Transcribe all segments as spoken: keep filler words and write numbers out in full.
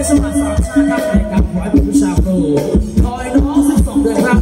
จังหวัดสามชาติครับในการขอให้ผู้ชาวครูคอยน้องสิบสองเดือนครับ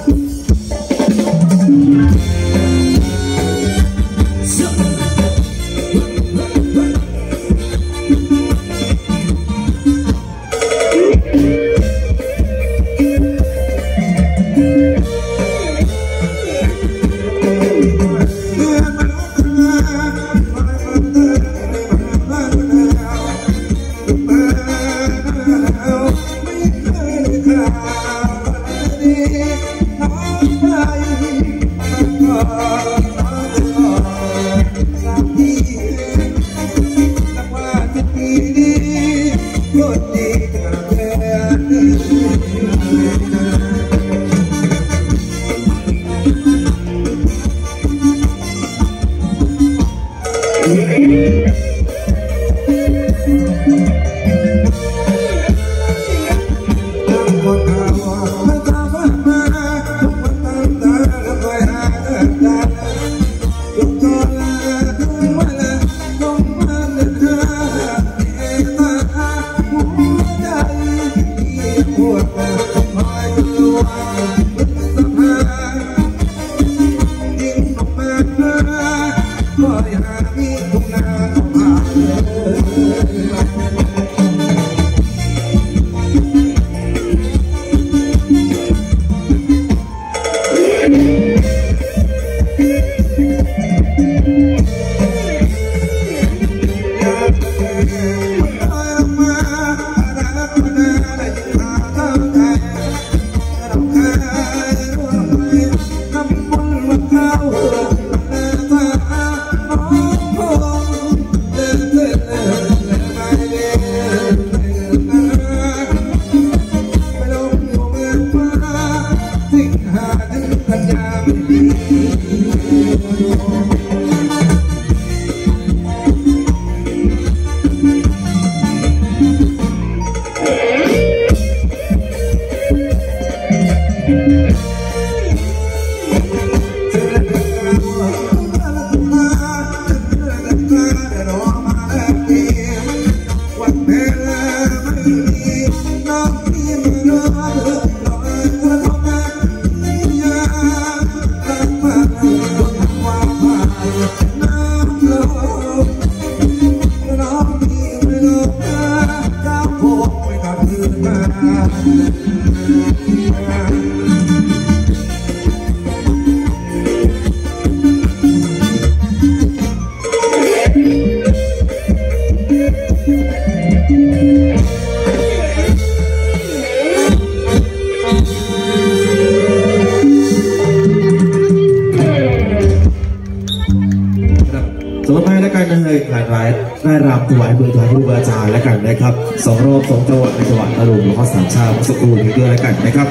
ได้รำถวายเบอร์ถวายครูบาอาจารย์แล้วกันนะครับสองรอบสองจังหวัดในจังหวัดตราดหลวงพ่อสามชาติสกูลนี้ด้วยแล้วกันนะครับ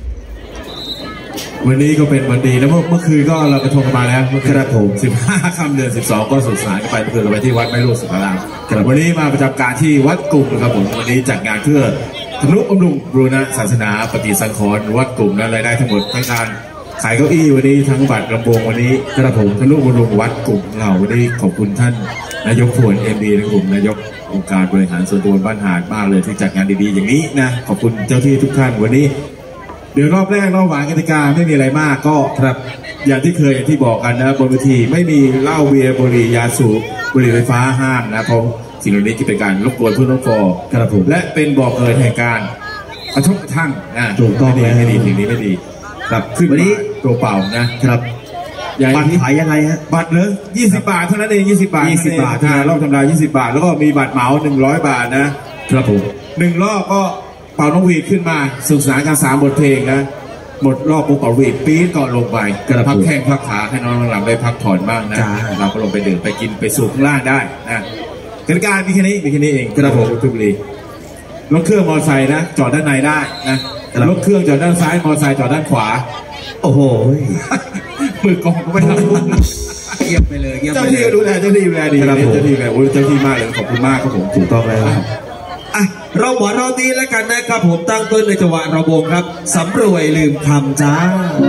วันนี้ก็เป็นวันดีแล้วเมื่อเมื่อคืนก็เราไปทงกันมาแล้วเมื่อคืนผมสิบห้าค่ำเดือนสิบสองก็สุดสายไปเมื่อคืนเราไปที่วัดไม่รู้สุขารามวันนี้มาประจำการที่วัดกลุ่มนะครับผมวันนี้จัดงานเพื่อทำนุบำรุงบูรณะศาสนาปฏิสังขรณ์วัดกลุ่มนั้นรายได้ทั้งหมดทั้งการขายเก้าอี้วันนี้ทั้งบัตรลำโพงวันนี้กระผมทะลุบำรุงวัดกลุ่มเราวันนี้ขอบคุณท่านนายกทวนเอ็มดีและกลุ่มนายกองค์การบริหารส่วนตำบลบ้านหาดมากเลยที่จัดงานดีๆอย่างนี้นะขอบคุณเจ้าที่ทุกท่านวันนี้เดี๋ยวรอบแรกรอบหวานกติกาไม่มีอะไรมากก็ครับอย่างที่เคยอย่างที่บอกกันนะบนเวทีไม่มีเหล้าเบียร์บุหรี่ยาสูบบุหรี่ไฟฟ้าห้ามนะเพราะสิ่งเหล่านี้ที่เป็นการรบกวนผู้ต้องฟอครับผมและเป็นบอกเกิดแห่งการกระทบกระทั่งนะถูกต้องไม่ดีสิ่งนี้ไม่ดีครับขึ้นวันนี้ตัวเปล่านะครับบัตรขายยังไงฮะบัตรเลยยี่สิบบาทเท่านั้นเองยี่สิบบาทยี่สิบบาทนะรอบธรรมดายี่สิบบาทแล้วก็มีบัตรเหมาหนึ่งร้อยบาทนะครับผมหนึ่งรอบก็เป่านกหวีดขึ้นมาสื่อสารกันสามบทเพลงนะหมดรอบปุ๊บเป่าหวีดปี๊ดก่อนลงไปพักแข้งพักขาให้น้องหลังได้พักผ่อนบ้างนะเราก็ลงไปดื่มไปกินไปสูบข้างล่างได้นะกติกามีแค่นี้มีแค่นี้เองกระผมทุกทีรถเครื่องมอเตอร์ไซค์นะจอดด้านในได้นะรถเครื่องจอดด้านซ้ายมอเตอร์ไซค์จอดด้านขวาโอ้โหมือกองก็ไม่ทำเยี่ยมไปเลยเจ้าที่ดูแลเจ้าที่ดูแลดีเจ้าที่ดูแลโอ้ยเจ้าที่มากเลยขอบคุณมากครับผมถูกต้องแล้วอ่ะเราหวานเราตีแล้วกันนะครับผมตั้งต้นในจังหวะระบงครับสำรวยลืมคำจ้า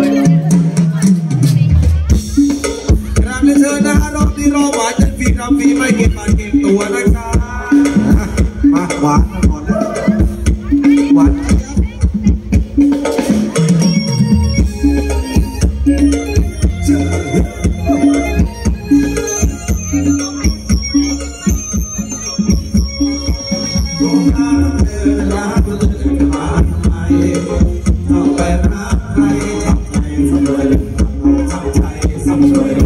ครับเชิญนะฮะรอบที่รอหวานจะฟีรำฟีไม่เก็บปากเก็บตัวนะครับมาหวานก่อนเลยรักเลยมาทำไมเอาไปรักใครทำใจสำเร็จทำใจสำเร็จ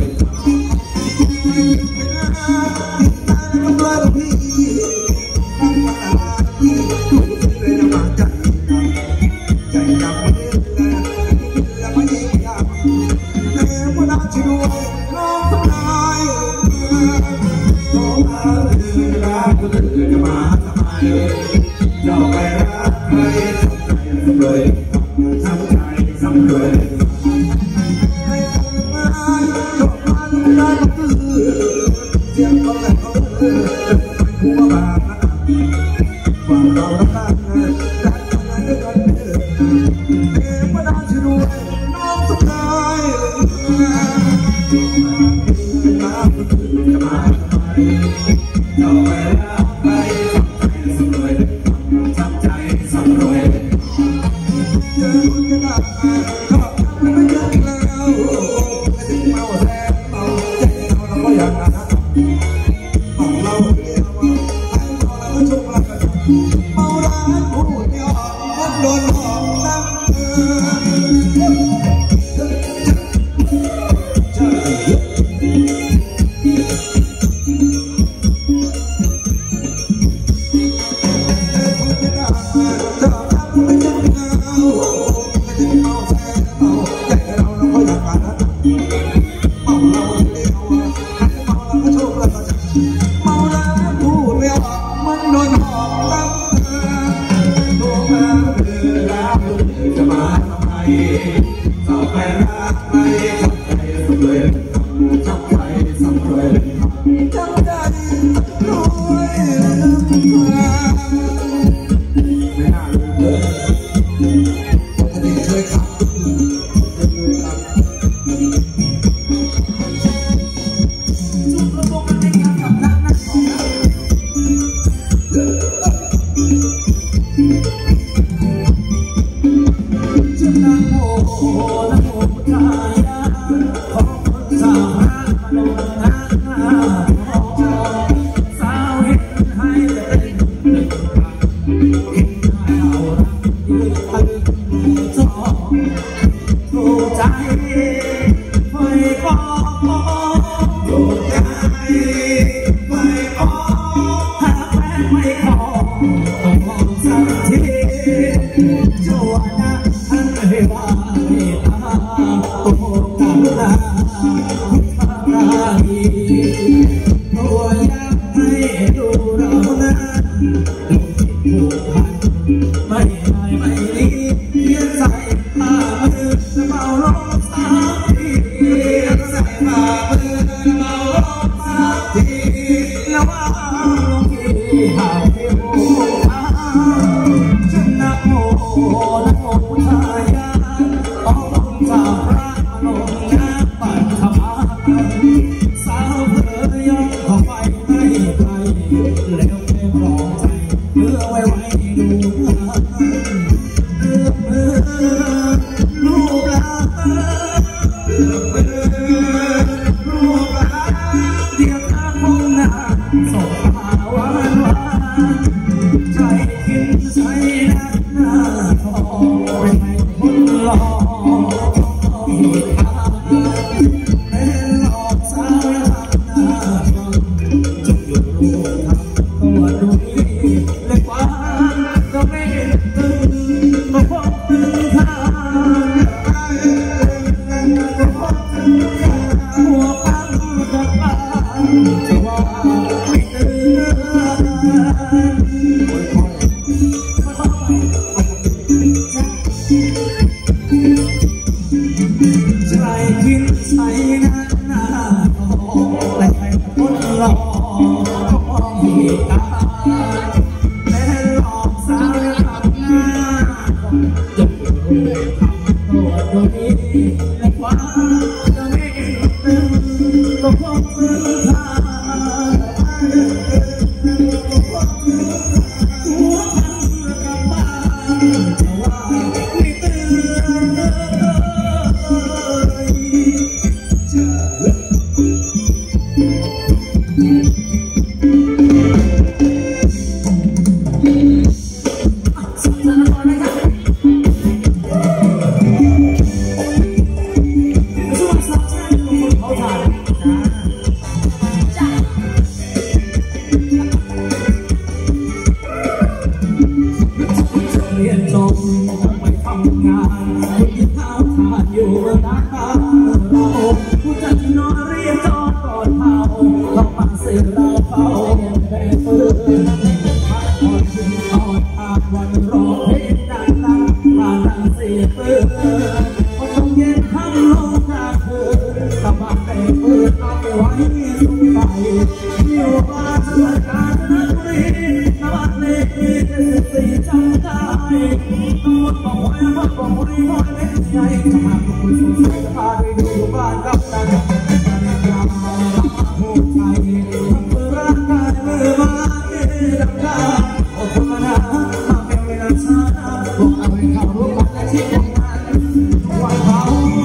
วันรอเพลงดังดังมาดังเสียงเปิดพอต้องเย็นทั้งโลกจากเธอตะบันแต่เปิดเอาไปไว้สุขไปอยู่บ้านสวนกาญจนบุรีตะบันเลขที่เจ็ดสิบสี่จำได้ต้องหมดบอกไว้ว่าบอกไว้ว่าเล่นใหญ่จะหากคุณสงสัยจะพาไปดูบ้านกับกันยาหัวใจทำเพื่อร่างกายเมื่อมาเอ็ดังดาโอ้ธรรมดามาเป็นเวลาช้าบอกเอาให้เขารู้ว่าอาชีพของมันวันเขา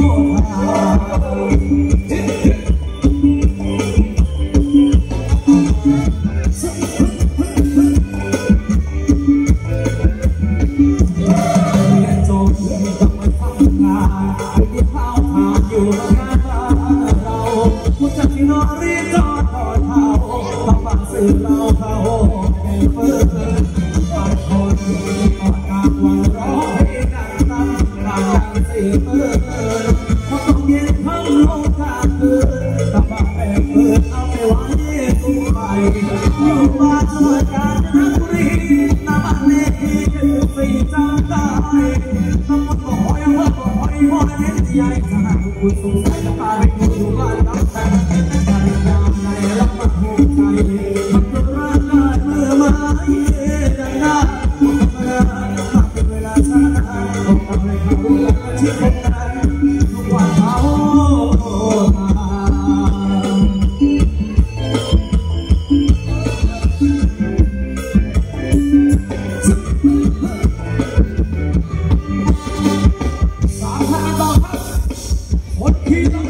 เราเขาแก่เปิดบางคนต่อจากวันร้องเพลงดังตั้งบางดังเสียเปิดพอต้องเย็นทั้งโลกจากเกิดตะบะแปะเปิดเอาไปไว้สุขไปอยู่บ้านสวนกาญจนบุรีตะบะเลขที่เจ็ดสิบสี่จำได้ต้องมาบอกไว้ว่าบอกไว้ว่าเล่นใหญ่ถ้าหากคุณสงสัยจะพาไปดูอยู่บ้านกับแต่ภรรยาในรับมาหัวใจมาเย็นดังดามาเป็นเวลาช้าบอกเอาให้เขารู้ว่าอาชีพของนั้นทุกวันเขาสามพันต่อครับคนที่ต้อง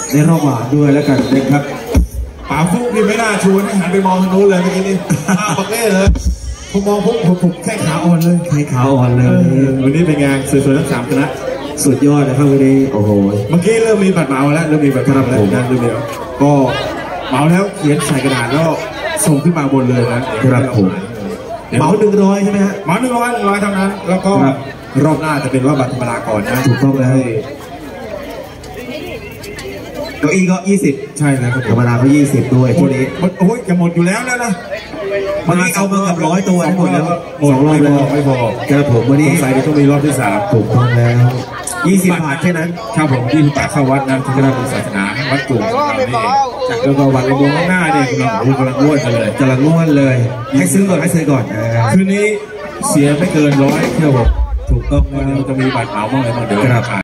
ในรอบหวานด้วยแล้วกันนะครับป๋าฟุกนี่ไม่น่าชวนให้หันไปมองทางนู้นเลยเมื่อกี้นี่อ้าวบักเล่เลยผมมองปุ๊บผมผมแค่ขาอ่อนเลยให้ขาวอ่อนเลยวันนี้เป็นไงสวยๆทั้งสามคณะสุดยอดนะครับวันนี้โอ้โหเมื่อกี้เริ่มมีบัตรเหมาแล้วเริ่มมีบัตรเหมาแล้วนะเริ่มมีแล้วก็เหมาแล้วเขียนใส่กระดาษแล้วส่งขึ้นมาบนเลยนะครับผม เหมาหนึ่งร้อยใช่ไหมฮะเหมาหนึ่งร้อยหนึ่งร้อยเท่านั้นแล้วก็ครับรอบหน้าจะเป็นว่าบัตรธรรมดาก่อนนะถูกต้องแล้วเก้าอี้ก็ยี่สิบใช่แล้วครับธรรมดาก็ยี่สิบด้วยหมทีดนี้หมดโอ้ยจะหมดอยู่แล้วนะนะวันนี้เอามากับร้อยตัวทั้งหมดแล้วหมดสองรอบไม่พแล้อวไม่พอครับผมวันนี้ใส่ไปต้องมีรอบที่สามถูกต้องแล้วยี่สิบบาทแค่นั้นครับผมที่ปากเข้าวัดนะที่คณะศาสนาวัดกลุ่มของเรานี่แล้วก็วัดระวงข้างหน้าเนี่ยกำลังโอ้กำลังอ้วนกันเลยกำลังง่วนเลย ให้ซื้อก่อนให้ซื้อก่อนอ่าคืนนี้เสียไม่เกินร้อยเที่ยวผมถูกต้องวันแล้นี้วจะมีบัตรเหมาบ้างอะไรบ้างเดี๋ยวครับขาย